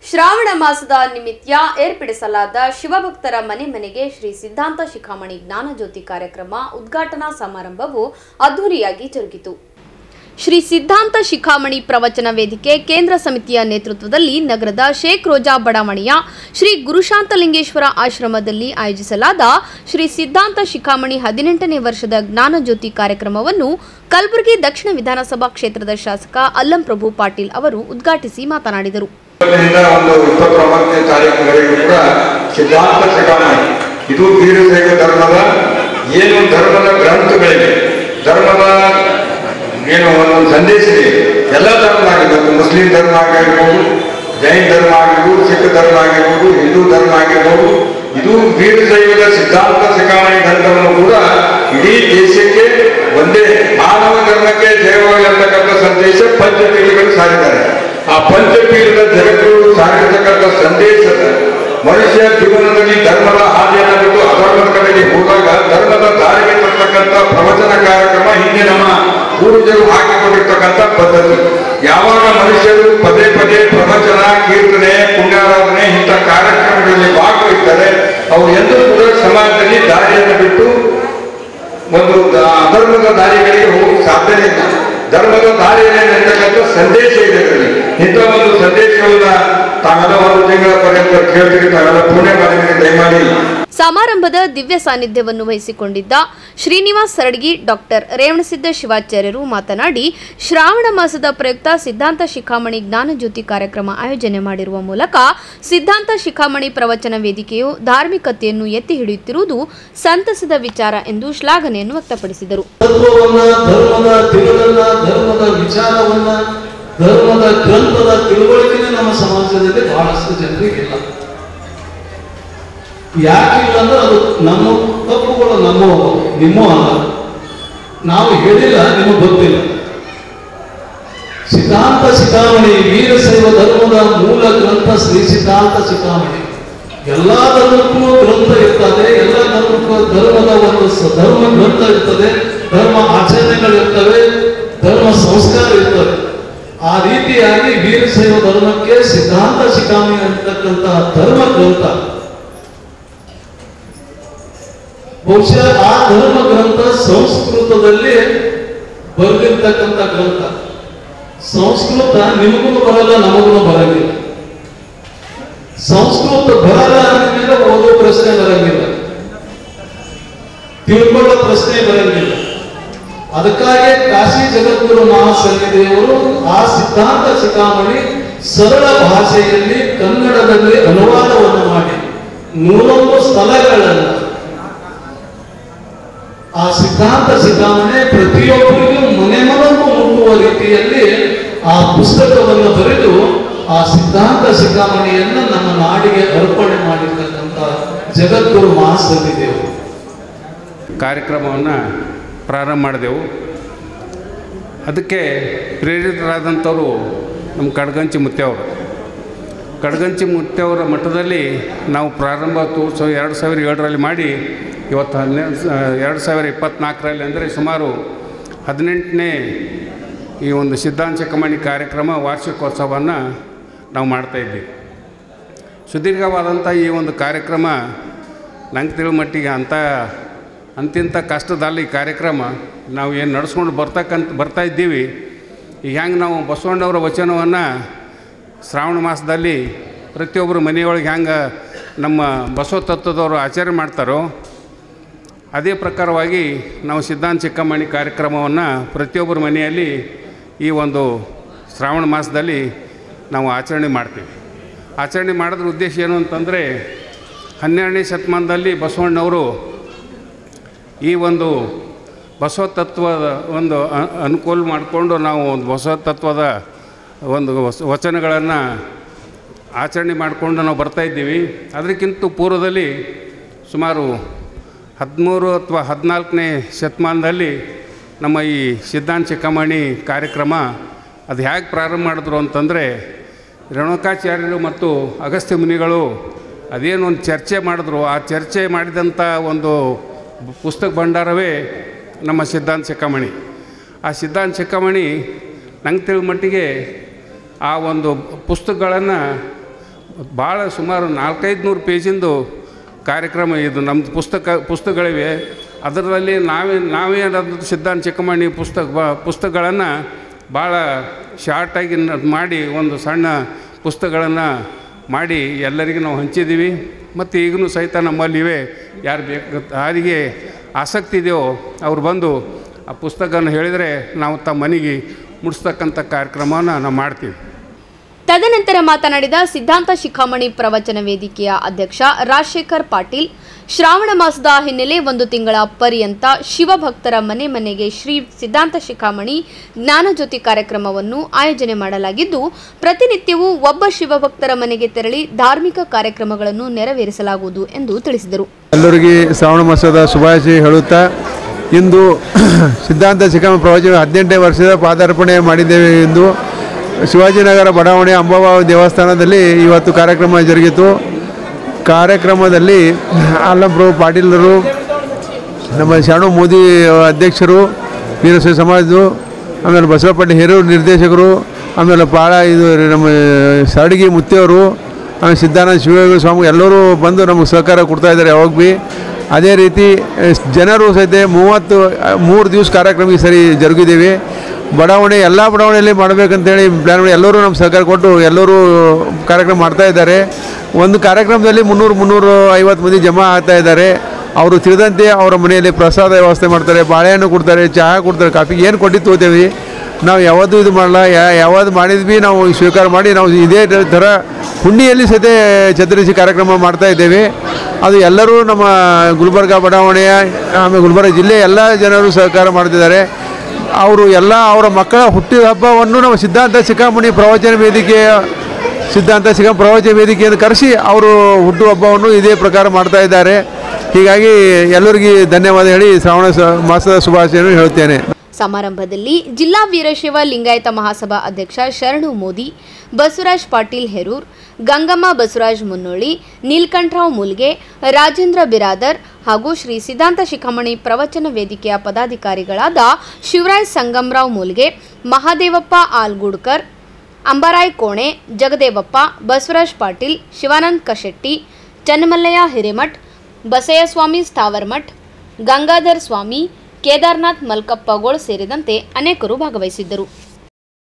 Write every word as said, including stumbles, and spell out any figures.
ಶ್ರಾವಣ ಮಾಸದ ನಿಮಿತ್ತ ಏರ್ಪಡಿಸಲಾದ ಶಿವಭಕ್ತರ ಮನೆ ಮನೆಗೆ ಶ್ರೀ ಸಿದ್ಧಾಂತ ಶಿಖಾಮಣಿ ಜ್ಞಾನಜ್ಯೋತಿ ಕಾರ್ಯಕ್ರಮ ಉದ್ಘಾಟನಾ ಸಮಾರಂಭವು ಅದ್ದೂರಿಯಾಗಿ ಜರುಗಿತು. ಶ್ರೀ ಸಿದ್ಧಾಂತ ಶಿಖಾಮಣಿ ಪ್ರವಚನ ವೇದಿಕೆ ಕೇಂದ್ರ ಸಮಿತಿಯ ನೇತೃತ್ವದಲ್ಲಿ ನಗರದ ಶೇಖ್ ರೋಜಾ ಬಡಾವಣೆಯ ಶ್ರೀ ಗುರುಶಾಂತಲಿಂಗೇಶ್ವರ ಆಶ್ರಮದಲ್ಲಿ ಆಯೋಜಿಸಲಾದ ಶ್ರೀ ಸಿದ್ಧಾಂತ ಶಿಖಾಮಣಿ ಹದಿನೆಂಟನೇ ವರ್ಷದ ಜ್ಞಾನಜ್ಯೋತಿ ಕಾರ್ಯಕ್ರಮವನ್ನು ಕಲಬುರಗಿ ದಕ್ಷಿಣ ವಿಧಾನಸಭಾ ಕ್ಷೇತ್ರದ ಶಾಸಕ ಅಲ್ಲಂ ಪ್ರಭು ಪಾಟೀಲ್ ಅವರು ಉದ್ಘಾಟಿಸಿ ಮಾತನಾಡಿದರು. ಒಂದು ಇಪ್ಪತ್ತೊಂಬತ್ತನೇ ತಾರೀಕಿನವರೆಗೂ ಕೂಡ ಸಿದ್ಧಾಂತ ಶಿಖಾಮಣಿ ಇದು ವೀರಶೈವ ಧರ್ಮದ ಏನು ಧರ್ಮದ ಗ್ರಂಥಗಳಿವೆ, ಧರ್ಮದ ಏನು ಒಂದೊಂದು ಸಂದೇಶ ಇದೆ. ಎಲ್ಲ ಧರ್ಮ ಆಗಿರ್ಬೋದು, ಮುಸ್ಲಿಂ ಧರ್ಮ ಆಗಿರ್ಬೋದು, ಜೈನ ಧರ್ಮ ಆಗಿರ್ಬೋದು, ಸಿಖ್ ಧರ್ಮ ಆಗಿರ್ಬೋದು, ಹಿಂದೂ ಧರ್ಮ ಆಗಿರ್ಬೋದು, ಇದು ವೀರಶೈವದ ಸಿದ್ಧಾಂತ ಶಿಖಾಮಣಿ ಗ್ರಂಥವನ್ನು ಕೂಡ ಇಡೀ ದೇಶಕ್ಕೆ ಒಂದೇ ಮಾನವ ಧರ್ಮಕ್ಕೆ ಜಯವಾಗಲಿ ಅಂತಕ್ಕಂಥ ಸಂದೇಶ ಪಂಚಪೀಠಗಳು ಸಾರಿದ್ದಾರೆ. ಆ ಪಂಚಪೀಠದ ಜಗತ್ತುಗಳು ಸಾರಿರತಕ್ಕಂಥ ಸಂದೇಶದ ಮನುಷ್ಯ ಜೀವನದಲ್ಲಿ ಧರ್ಮದ ಹಾದಿಯನ್ನು ಬಿಟ್ಟು ಅಧರ್ಮದ ಕಡೆಗೆ ಹೋದಾಗ ಧರ್ಮದ ದಾರಿಗೆ ತರ್ತಕ್ಕಂಥ ಪ್ರವಚನ ಕಾರ್ಯಕ್ರಮ ಹಿಂದೆ ನಮ್ಮ ಪೂರ್ವಜರು ಹಾಕಿಕೊಂಡಿರ್ತಕ್ಕಂಥ ಪದ್ಧತಿ. ಯಾವಾಗ ಮನುಷ್ಯರು ಪದೇ ಪದೇ ಪ್ರವಚನ, ಕೀರ್ತನೆ, ಪುಣ್ಯಾರಾಧನೆ ಇಂಥ ಕಾರ್ಯಕ್ರಮಗಳಲ್ಲಿ ಭಾಗವಹಿಸ್ತಾರೆ, ಅವರು ಎಂದೂ ಕೂಡ ಸಮಾಜದಲ್ಲಿ ದಾರಿಯನ್ನು ಬಿಟ್ಟು ಒಂದು ಅಧರ್ಮದ ದಾರಿಗಳಿಗೆ ಹೋಗಕ್ಕೆ ಸಾಧ್ಯನೇ ಇಲ್ಲ. ಧರ್ಮದ ದಾರಿಯಲ್ಲಿ ನಿರ್ತಕ್ಕಂಥ ಸಂದೇಶ ಇದೆ. ಇಂಥ ಒಂದು ಸಂದೇಶವನ್ನ ತಾವೆಲ್ಲ ಒಂದು ತಿಂಗಳ ಪರ್ಯಂತ ಕೇಳ್ತೀರಿ. ತಾವೆಲ್ಲ ಪುಣ್ಯ ಮಾಡಿದ್ರೆ ದಯಮಾಡಿ. ಸಮಾರಂಭದ ದಿವ್ಯ ಸಾನ್ನಿಧ್ಯವನ್ನು ವಹಿಸಿಕೊಂಡಿದ್ದ ಶ್ರೀನಿವಾಸ್ ಸರಡ್ಗಿ, ಡಾಕ್ಟರ್ ರೇವಣಸಿದ್ದ ಶಿವಾಚಾರ್ಯರು ಮಾತನಾಡಿ, ಶ್ರಾವಣ ಮಾಸದ ಪ್ರಯುಕ್ತ ಸಿದ್ಧಾಂತ ಶಿಖಾಮಣಿ ಜ್ಞಾನಜ್ಯೋತಿ ಕಾರ್ಯಕ್ರಮ ಆಯೋಜನೆ ಮಾಡಿರುವ ಮೂಲಕ ಸಿದ್ಧಾಂತ ಶಿಖಾಮಣಿ ಪ್ರವಚನ ವೇದಿಕೆಯು ಧಾರ್ಮಿಕತೆಯನ್ನು ಎತ್ತಿ ಹಿಡಿಯುತ್ತಿರುವುದು ಸಂತಸದ ವಿಚಾರ ಎಂದು ಶ್ಲಾಘನೆಯನ್ನು ವ್ಯಕ್ತಪಡಿಸಿದರು. ಧರ್ಮದ ಗ್ರಂಥದ ತಿಳುವಳಿಕೆ ನಮ್ಮ ಸಮಾಜದಲ್ಲಿ ಬಹಳಷ್ಟು ಜನರಿಗಿಲ್ಲ. ಯಾಕಿಲ್ಲ ಅಂದ್ರೆ ಅದು ನಮ್ಮ ತಪ್ಪುಗಳು, ನಮ್ಮ ನಿಮ್ಮ ಅಲ್ಲ, ನಾವು ಹೇಳಿಲ್ಲ, ನಿಮಗೆ ಗೊತ್ತಿಲ್ಲ. ಸಿದ್ಧಾಂತ ಶಿಖಾಮಣಿ ವೀರಶೈವ ಧರ್ಮದ ಮೂಲ ಗ್ರಂಥ ಶ್ರೀ ಸಿದ್ಧಾಂತ ಶಿಖಾಮಣಿ. ಎಲ್ಲಾ ಧರ್ಮಕ್ಕೂ ಗ್ರಂಥ ಇರ್ತದೆ, ಎಲ್ಲ ಧರ್ಮಕ್ಕೂ ಧರ್ಮದ ಒಂದು ಧರ್ಮ ಗ್ರಂಥ ಇರ್ತದೆ, ಧರ್ಮ ಆಚರಣೆಗಳಿರ್ತವೆ, ಧರ್ಮ ಸಂಸ್ಕಾರ ಇರ್ತವೆ. ಆ ರೀತಿಯಾಗಿ ವೀರಶೈವ ಧರ್ಮಕ್ಕೆ ಸಿದ್ಧಾಂತ ಶಿಖಾಮಣಿ ಅಂತಕ್ಕಂತಹ ಧರ್ಮ ಗ್ರಂಥ, ಬಹುಶಃ ಆ ಧರ್ಮ ಗ್ರಂಥ ಸಂಸ್ಕೃತದಲ್ಲಿ ಬರೆದಿರ್ತಕ್ಕಂಥ ಗ್ರಂಥ. ಸಂಸ್ಕೃತ ನಿಮಗೂ ಬರಲ್ಲ, ನಮಗೂ ಬರಂಗಿಲ್ಲ. ಸಂಸ್ಕೃತ ಬರಲ್ಲ ಅಂದ್ಮೇಲೆ ಓದೋ ಪ್ರಶ್ನೆ ಬರಂಗಿಲ್ಲ, ತಿಳ್ಕೊಳ್ಳೋ ಪ್ರಶ್ನೆ ಬರಂಗಿಲ್ಲ. ಅದಕ್ಕಾಗಿ ಕಾಶಿ ಜಗದ್ಗುರು ಮಹಾಸನ್ನಿಧಿಯವರು ಆ ಸಿದ್ಧಾಂತ ಶಿಖಾಮಣಿ ಸರಳ ಭಾಷೆಯಲ್ಲಿ ಕನ್ನಡದಲ್ಲಿ ಅನುವಾದವನ್ನು ಮಾಡಿ ನೂರೊಂದು ಸ್ಥಳಗಳನ್ನು ಆ ಸಿದ್ಧಾಂತ ಶಿಖಾಮಣಿ ಪ್ರತಿಯೊಬ್ಬರಿಗೂ ಮನೆ ಮನಕ್ಕೂ ಮುಟ್ಟುವ ರೀತಿಯಲ್ಲಿ ಆ ಪುಸ್ತಕವನ್ನು ಬರೆದು ಆ ಸಿದ್ಧಾಂತ ಶಿಖಾಮಣಿಯನ್ನು ನಮ್ಮ ನಾಡಿಗೆ ಅರ್ಪಣೆ ಮಾಡಿರ್ತಕ್ಕಂಥ ಜಗದ್ಗುರು ಮಹಾಸನ್ನಿಧಿಯವರು ಕಾರ್ಯಕ್ರಮವನ್ನು ಪ್ರಾರಂಭ ಮಾಡಿದೆವು. ಅದಕ್ಕೆ ಪ್ರೇರಿತರಾದಂಥವರು ನಮ್ಮ ಕಡಗಂಚಿ ಮುತ್ತೆಯವರು. ಕಡಗಂಚಿ ಮುತ್ತೆಯವರ ಮಟ್ಟದಲ್ಲಿ ನಾವು ಪ್ರಾರಂಭ ತೋರ್ಸೋ ಎರಡು ಸಾವಿರ ಏಳರಲ್ಲಿ ಮಾಡಿ ಇವತ್ತು ಹನ್ನೆರಡು ಎರಡು ಸಾವಿರ ಇಪ್ಪತ್ತ್ನಾಲ್ಕರಲ್ಲಿ ಅಂದರೆ ಸುಮಾರು ಹದಿನೆಂಟನೇ ಈ ಒಂದು ಸಿದ್ಧಾಂತ ಶಿಖಾಮಣಿ ಕಾರ್ಯಕ್ರಮ ವಾರ್ಷಿಕೋತ್ಸವವನ್ನು ನಾವು ಮಾಡ್ತಾಯಿದ್ದೀವಿ. ಸುದೀರ್ಘವಾದಂಥ ಈ ಒಂದು ಕಾರ್ಯಕ್ರಮ ನಂಗೆ ತಿಳೋ ಮಟ್ಟಿಗೆ ಅಂಥ ಅಂತಿಂಥ ಕಷ್ಟದಲ್ಲಿ ಈ ಕಾರ್ಯಕ್ರಮ ನಾವು ಏನು ನಡೆಸ್ಕೊಂಡು ಬರ್ತಕ್ಕಂಥ ಬರ್ತಾ ಇದ್ದೀವಿ. ಈಗ ಹೆಂಗೆ ನಾವು ಬಸವಣ್ಣವರ ವಚನವನ್ನು ಶ್ರಾವಣ ಮಾಸದಲ್ಲಿ ಪ್ರತಿಯೊಬ್ಬರು ಮನೆಯೊಳಗೆ ಹೆಂಗೆ ನಮ್ಮ ಬಸವ ತತ್ವದವರು ಆಚರಣೆ ಮಾಡ್ತಾರೋ ಅದೇ ಪ್ರಕಾರವಾಗಿ ನಾವು ಸಿದ್ಧಾಂತ ಶಿಖಾಮಣಿ ಕಾರ್ಯಕ್ರಮವನ್ನು ಪ್ರತಿಯೊಬ್ಬರ ಮನೆಯಲ್ಲಿ ಈ ಒಂದು ಶ್ರಾವಣ ಮಾಸದಲ್ಲಿ ನಾವು ಆಚರಣೆ ಮಾಡ್ತೀವಿ. ಆಚರಣೆ ಮಾಡೋದ್ರ ಉದ್ದೇಶ ಏನು ಅಂತಂದರೆ, ಹನ್ನೆರಡನೇ ಶತಮಾನದಲ್ಲಿ ಬಸವಣ್ಣವರು ಈ ಒಂದು ಬಸವ ತತ್ವದ ಒಂದು ಅನುಕೂಲ ಮಾಡಿಕೊಂಡು ನಾವು ಒಂದು ಬಸವ ತತ್ವದ ಒಂದು ವಚನಗಳನ್ನು ಆಚರಣೆ ಮಾಡಿಕೊಂಡು ನಾವು ಬರ್ತಾಯಿದ್ದೀವಿ. ಅದಕ್ಕಿಂತ ಪೂರ್ವದಲ್ಲಿ ಸುಮಾರು ಹದಿಮೂರು ಅಥವಾ ಹದಿನಾಲ್ಕನೇ ಶತಮಾನದಲ್ಲಿ ನಮ್ಮ ಈ ಸಿದ್ಧಾಂತ ಶಿಖಾಮಣಿ ಕಾರ್ಯಕ್ರಮ ಅದು ಹೇಗೆ ಪ್ರಾರಂಭ ಮಾಡಿದ್ರು ಅಂತಂದರೆ, ರೇಣುಕಾಚಾರ್ಯರು ಮತ್ತು ಅಗಸ್ತ್ಯ ಮುನಿಗಳು ಅದೇನು ಒಂದು ಚರ್ಚೆ ಮಾಡಿದ್ರು. ಆ ಚರ್ಚೆ ಮಾಡಿದಂಥ ಒಂದು ಪುಸ್ತಕ ಭಂಡಾರವೇ ನಮ್ಮ ಸಿದ್ಧಾಂತ ಶಿಖಾಮಣಿ. ಆ ಸಿದ್ಧಾಂತ ಶಿಖಾಮಣಿ ನಂಗೆ ತಿಳಿದ ಮಟ್ಟಿಗೆ ಆ ಒಂದು ಪುಸ್ತಕಗಳನ್ನು ಭಾಳ ಸುಮಾರು ನಾಲ್ಕೈದು ನೂರು ಪೇಜಿಂದು ಕಾರ್ಯಕ್ರಮ ಇದು. ನಮ್ಮದು ಪುಸ್ತಕ ಪುಸ್ತಕಗಳಿವೆ. ಅದರಲ್ಲಿ ನಾವೇ ನಾವೇ ಸಿದ್ಧಾಂತ ಚಿಕ್ಕಮಣಿ ಪುಸ್ತಕ ಪುಸ್ತಕಗಳನ್ನು ಭಾಳ ಶಾರ್ಟಾಗಿ ಮಾಡಿ ಒಂದು ಸಣ್ಣ ಪುಸ್ತಕಗಳನ್ನು ಮಾಡಿ ಎಲ್ಲರಿಗೂ ನಾವು ಹಂಚಿದ್ದೀವಿ. ಮತ್ತು ಈಗಲೂ ಸಹಿತ ನಮ್ಮಲ್ಲಿವೆ. ಯಾರು ಬೇಕು ಯಾರಿಗೆ ಆಸಕ್ತಿ ಇದೆಯೋ ಅವ್ರು ಬಂದು ಆ ಪುಸ್ತಕವನ್ನು ಹೇಳಿದರೆ ನಾವು ತಮ್ಮ ಮನೆಗೆ ಮುಡಿಸ್ತಕ್ಕಂಥ ಕಾರ್ಯಕ್ರಮವನ್ನು ನಾವು ಮಾಡ್ತೀವಿ. ತದನಂತರ ಮಾತನಾಡಿದ ಸಿದ್ಧಾಂತ ಶಿಖಾಮಣಿ ಪ್ರವಚನ ವೇದಿಕೆಯ ಅಧ್ಯಕ್ಷ ರಾಜಶೇಖರ್ ಪಾಟೀಲ್, ಶ್ರಾವಣ ಮಾಸದ ಹಿನ್ನೆಲೆ ಒಂದು ತಿಂಗಳ ಪರ್ಯಂತ ಶಿವಭಕ್ತರ ಮನೆ ಮನೆಗೆ ಶ್ರೀ ಸಿದ್ಧಾಂತ ಶಿಖಾಮಣಿ ಜ್ಞಾನಜ್ಯೋತಿ ಕಾರ್ಯಕ್ರಮವನ್ನು ಆಯೋಜನೆ ಮಾಡಲಾಗಿದ್ದು, ಪ್ರತಿನಿತ್ಯವೂ ಒಬ್ಬ ಶಿವಭಕ್ತರ ಮನೆಗೆ ತೆರಳಿ ಧಾರ್ಮಿಕ ಕಾರ್ಯಕ್ರಮಗಳನ್ನು ನೆರವೇರಿಸಲಾಗುವುದು ಎಂದು ತಿಳಿಸಿದರು. ಎಲ್ಲರಿಗೆ ಶ್ರಾವಣ ಮಾಸದ ಶುಭಾಶಯ ಹೇಳುತ್ತಾ, ಇಂದು ಸಿದ್ಧಾಂತ ಶಿಖಾಮಣಿ ಪ್ರವಚನ ಹದಿನೆಂಟನೇ ವರ್ಷದ ಪಾದಾರ್ಪಣೆ ಮಾಡಿದ್ದೇವೆ ಎಂದು ಶಿವಾಜಿನಗರ ಬಡಾವಣೆ ಅಂಬಾಬಾವಿ ದೇವಸ್ಥಾನದಲ್ಲಿ ಇವತ್ತು ಕಾರ್ಯಕ್ರಮ ಜರುಗಿತು. ಕಾರ್ಯಕ್ರಮದಲ್ಲಿ ಅಲ್ಲಂಪ್ರಭು ಪಾಟೀಲರು, ನಮ್ಮ ಶಾಣು ಮೋದಿ ಅಧ್ಯಕ್ಷರು, ವೀರಶೈವ ಸಮಾಜದ್ದು, ಆಮೇಲೆ ಬಸವಪಟ್ಟಿ ಹಿರಿಯೂರು ನಿರ್ದೇಶಕರು, ಆಮೇಲೆ ಭಾಳ ಇದು ನಮ್ಮ ಸರಡಿಗೆ ಮುತ್ತಿಯವರು, ಆಮೇಲೆ ಸಿದ್ಧಾನಂದ ಶಿವಯೋಗಿ ಸ್ವಾಮಿ ಎಲ್ಲರೂ ಬಂದು ನಮಗೆ ಸಹಕಾರ ಕೊಡ್ತಾಯಿದ್ದಾರೆ ಯಾವಾಗ ಭೀ. ಅದೇ ರೀತಿ ಜನರು ಸಹಿತ ಮೂವತ್ತು ಮೂರು ದಿವಸ ಕಾರ್ಯಕ್ರಮ ಈ ಸರಿ ಜರುಗಿದ್ದೀವಿ. ಬಡಾವಣೆ ಎಲ್ಲ ಬಡಾವಣೆಯಲ್ಲಿ ಮಾಡಬೇಕಂತೇಳಿ ಪ್ಲ್ಯಾನ್ ಮಾಡಿ ಎಲ್ಲರೂ ನಮ್ಮ ಸಹಕಾರ ಕೊಟ್ಟು ಎಲ್ಲರೂ ಕಾರ್ಯಕ್ರಮ ಮಾಡ್ತಾಯಿದ್ದಾರೆ. ಒಂದು ಕಾರ್ಯಕ್ರಮದಲ್ಲಿ ಮುನ್ನೂರು ಮುನ್ನೂರು ಐವತ್ತು ಮಂದಿ ಜಮಾ ಆಗ್ತಾ ಇದ್ದಾರೆ. ಅವರು ತಿಳಿದಂತೆ ಅವರ ಮನೆಯಲ್ಲಿ ಪ್ರಸಾದ ವ್ಯವಸ್ಥೆ ಮಾಡ್ತಾರೆ, ಬಾಳೆಹಣ್ಣು ಕೊಡ್ತಾರೆ, ಚಹಾ ಕೊಡ್ತಾರೆ, ಕಾಫಿ ಏನು ಕೊಟ್ಟಿದ್ದು ತಗೋತೇವೆ. ನಾವು ಯಾವತ್ತೂ ಇದು ಮಾಡಲ್ಲ. ಯಾವುದು ಮಾಡಿದ್ವಿ ನಾವು ಸ್ವೀಕಾರ ಮಾಡಿ ನಾವು ಇದೇ ಥರ ಹುಣ್ಣಿಯಲ್ಲಿ ಸಹಿತ ಚತುರ್ದಶಿ ಕಾರ್ಯಕ್ರಮ ಮಾಡ್ತಾ ಇದ್ದೇವೆ. ಅದು ಎಲ್ಲರೂ ನಮ್ಮ ಗುಲ್ಬರ್ಗ ಬಡಾವಣೆಯ ಆಮೇಲೆ ಗುಲ್ಬರ್ಗ ಜಿಲ್ಲೆಯ ಎಲ್ಲ ಜನರು ಸಹಕಾರ ಮಾಡ್ತಿದ್ದಾರೆ. ಅವರು ಎಲ್ಲ ಅವರ ಮಕ್ಕಳ ಹುಟ್ಟಿದ ಹಬ್ಬವನ್ನು ನಮ್ಮ ಸಿದ್ಧಾಂತ ಶಿಖಾಮಣಿ ಪ್ರವಚನ ವೇದಿಕೆಯ ಸಿದ್ಧಾಂತ ಶಿಖಾಮಣಿ ಪ್ರವಚನ ವೇದಿಕೆಯನ್ನು ಕರೆಸಿ ಅವರು ಹುಟ್ಟುಹಬ್ಬವನ್ನು ಇದೇ ಪ್ರಕಾರ ಮಾಡ್ತಾ ಇದ್ದಾರೆ. ಹೀಗಾಗಿ ಎಲ್ಲರಿಗೂ ಧನ್ಯವಾದ ಹೇಳಿ ಶ್ರಾವಣ ಮಾಸದ ಶುಭಾಶಯವನ್ನು ಹೇಳುತ್ತೇನೆ. ಸಮಾರಂಭದಲ್ಲಿ ಜಿಲ್ಲಾ ವೀರಶೈವ ಲಿಂಗಾಯತ ಮಹಾಸಭಾ ಅಧ್ಯಕ್ಷ ಶರಣು ಮೋದಿ, ಬಸವರಾಜ್ ಪಾಟೀಲ್ ಹೆರೂರ್, ಗಂಗಮ್ಮ ಬಸವರಾಜ್ ಮುನ್ನೋಳಿ, ನೀಲ್ಕಂಠರಾವ್ ಮುಲ್ಗೆ, ರಾಜೇಂದ್ರ ಬಿರಾದರ್ ಹಾಗೂ ಶ್ರೀ ಸಿದ್ಧಾಂತ ಶಿಖಾಮಣಿ ಪ್ರವಚನ ವೇದಿಕೆಯ ಪದಾಧಿಕಾರಿಗಳಾದ ಶಿವರಾಜ್ ಸಂಗಮರಾವ್ ಮುಲ್ಗೆ, ಮಹಾದೇವಪ್ಪ ಆಲ್ಗೂಡ್ಕರ್, ಅಂಬರಾಯ್ ಕೋಣೆ, ಜಗದೇವಪ್ಪ, ಬಸವರಾಜ್ ಪಾಟೀಲ್, ಶಿವಾನಂದ್ ಕಶೆಟ್ಟಿ, ಚನ್ನಮಲ್ಲಯ್ಯ ಹಿರೇಮಠ್, ಬಸಯ್ಯಸ್ವಾಮಿ ಸ್ಥಾವರ್ಮಠ್, ಗಂಗಾಧರ್ ಸ್ವಾಮಿ, ಕೇದಾರ್ನಾಥ್ ಮಲ್ಕಪ್ಪಗೋಳ್ ಸೇರಿದಂತೆ ಅನೇಕರು ಭಾಗವಹಿಸಿದ್ದರು.